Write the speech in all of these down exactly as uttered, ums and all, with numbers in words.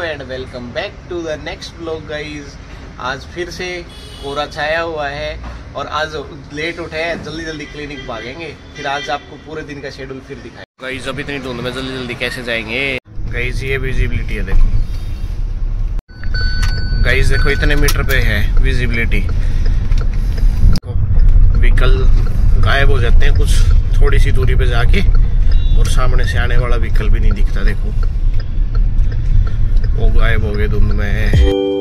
And welcome back to the next blog guys. आज फिर से कोहरा छाया हुआ है और आज लेट उठे हैं, जल्दी जल्दी क्लिनिक भागेंगे। फिर आज आपको पूरे दिन का शेड्यूल फिर दिखाएं। गाइज अभी इतनी धुंध में जल्दी जल्दी कैसे जाएंगे। गाइज ये विजिबिलिटी है, देखो गाइज, देखो इतने मीटर पे है विजिबिलिटी। व्हीकल गायब हो जाते हैं कुछ थोड़ी सी दूरी पे जाके, और सामने से आने वाला व्हीकल भी नहीं दिखता। देखो वो गायब हो गए धुंध में।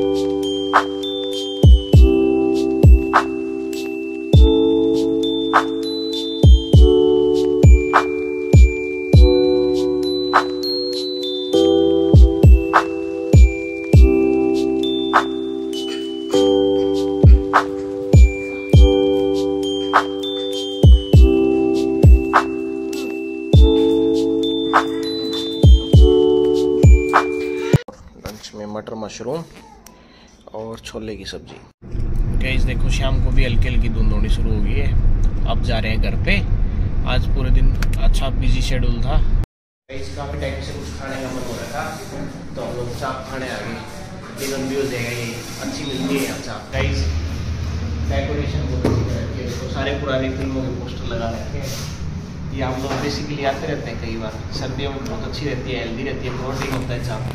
मटर मशरूम और छोले की सब्जी। गाइस देखो शाम को भी हल्की हल्की धुंध होनी शुरू हो गई है। अब जा रहे हैं घर पे। आज पूरे दिन अच्छा बिजी शेड्यूल था। गाइस काफी टाइम से कुछ खाने का मन हो रहा था, तो हम लोग चाप खाने आ गए। डिनर भी हो जाएगा, ये अच्छी मिलती है यहाँ चाप। गाइस डेकोरेशन बहुत अच्छी रखी है, तो सारे पुरानी फिल्मों के पोस्टर लगा रखे हैं। ये हम लोग बेसिकली आते रहते हैं कई बार। सर्दियों में बहुत अच्छी रहती है, हेल्दी रहती है, प्रोटीन होता है चाप।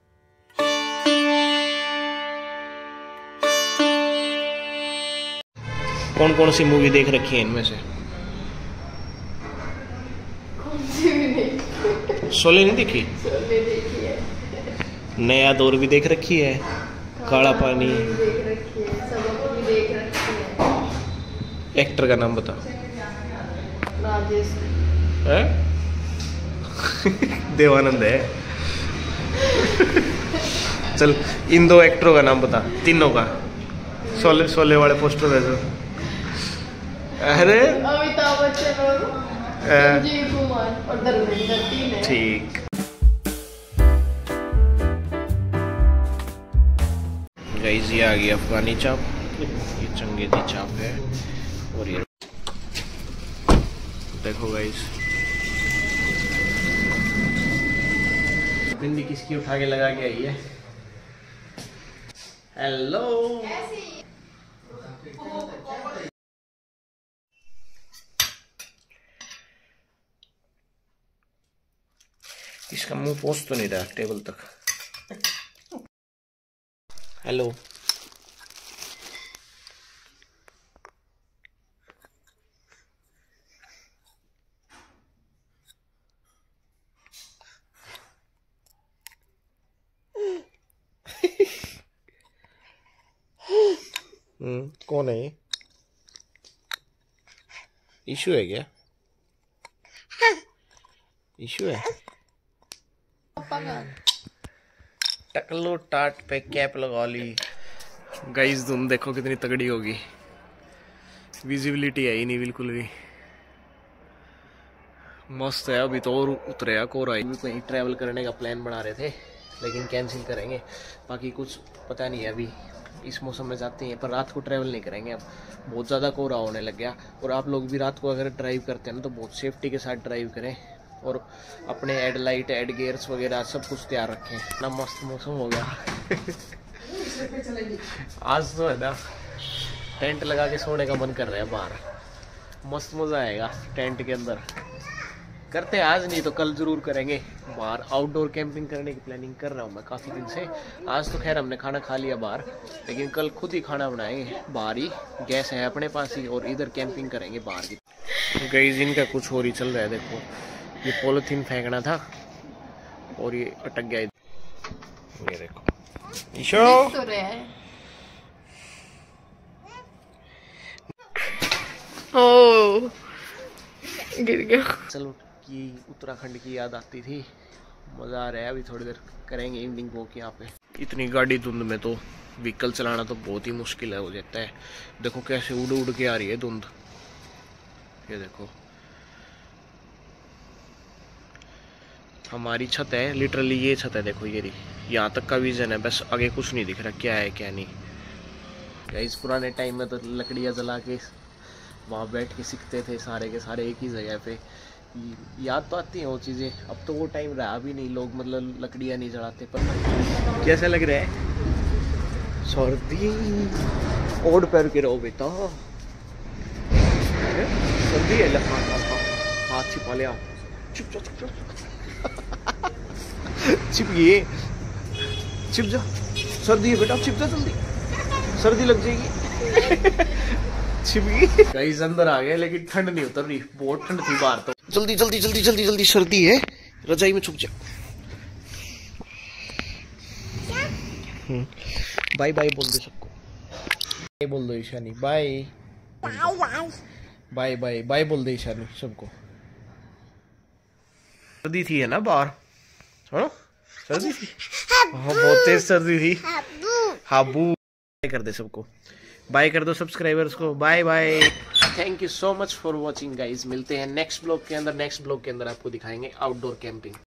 कौन कौन सी मूवी देख रखी है इनमें से? कौन सी भी नहीं। शोले नहीं देखी? शोले देखी है। नया दौर भी देख रखी है, काला पानी देख रखी है, सबक भी देख रखी है। एक्टर का नाम बता। राजेश है? देवानंद है। चल इन दो एक्टरों का नाम बता, तीनों का। शोले शोले वाले पोस्टर है जो। अरे अमिताभ बच्चन और संजीव कुमार और धर्मेंद्र, तीन है। ठीक। गाइस ये आ गई अफगानी चाप, ये चंगेजी चाप है, और ये देखो गाइस भिंडी किसकी उठा के लगा के आई है। हेलो इसका मुंह पहुंच तो नहीं रहा टेबल तक। हेलो हम्म कौन है ये? इशू है क्या? इशू है? टकलो टाट पे कैप लगा ली। गाइस तुम देखो कितनी तगड़ी होगी। विजिबिलिटी है ही नहीं बिल्कुल भी। मस्त है। अभी तो और उतरेगा कोहरा। कहीं ट्रैवल करने का प्लान बना रहे थे, लेकिन कैंसिल करेंगे। बाकी कुछ पता नहीं है, अभी इस मौसम में जाते हैं, पर रात को ट्रैवल नहीं करेंगे। अब बहुत ज़्यादा कोहरा होने लग गया। और आप लोग भी रात को अगर ड्राइव करते हैं ना, तो बहुत सेफ्टी के साथ ड्राइव करें, और अपने हेड लाइट, हेड गियर्स वगैरह सब कुछ तैयार रखें ना। मस्त मौसम हो गया। आज तो है ना टेंट लगा के सोने का मन कर रहा है बाहर। मस्त मज़ा आएगा टेंट के अंदर। करते हैं आज, नहीं तो कल ज़रूर करेंगे। बाहर आउटडोर कैंपिंग करने की प्लानिंग कर रहा हूँ मैं काफ़ी दिन से। आज तो खैर हमने खाना खा लिया बाहर, लेकिन कल खुद ही खाना बनाएंगे बाहर ही। गैस है अपने पास ही, और इधर कैंपिंग करेंगे बाहर की। गाइस इनका कुछ और ही चल रहा है। देखो ये पॉलिथीन फेंकना था और ये अटक गया। ये देखो ईशो तो रहा है। ओ गिर गया। चलो कि उत्तराखंड की याद आती थी। मज़ा आ रहा है। अभी थोड़ी देर करेंगे इवनिंग वॉक यहाँ पे। इतनी गाड़ी धुंध में तो व्हीकल चलाना तो बहुत ही मुश्किल है हो जाता है। देखो कैसे उड़ उड़ के आ रही है धुंध। ये देखो हमारी छत है, लिटरली ये छत है। देखो ये यहाँ तक का विजन है, बस आगे कुछ नहीं दिख रहा क्या है क्या नहीं। इस पुराने टाइम में तो लकड़ियाँ जला के वहाँ बैठ के सीखते थे सारे के सारे एक ही जगह पे। याद तो आती हैं वो चीज़ें, अब तो वो टाइम रहा भी नहीं, लोग मतलब लकड़ियाँ नहीं जलाते। पर कैसा लग रहा है? सर्दी ओढ़ पैर के रहो बेटा, सर्दी है। हाँ हाँ हाँ, हाथ छिपा लिया, छिप जा छिप जा छिप ये छिप जा, सर्दी है बेटा, छिप जा जल्दी, सर्दी लग जाएगी छिप गई। गाइस अंदर आ गए लेकिन ठंड नहीं उतर रही, बहुत ठंड थी बाहर तो। जल्दी जल्दी जल्दी जल्दी जल्दी, सर्दी है, रजाई में छुप जा। बाय बाय बोल दे सबको, बाय बोल दो Ishani, bye bye bye bye बोल दे ईशानी सबको। सर्दी थी है ना बाहर, हाँ सर्दी थी, हाँ बहुत तेज सर्दी थी। हाबू कर दे सबको, बाय कर दो सब्सक्राइबर्स को, bye bye. Thank you so much for watching guys, मिलते हैं नेक्स्ट ब्लॉग के अंदर। नेक्स्ट ब्लॉग के अंदर आपको दिखाएंगे आउटडोर कैंपिंग।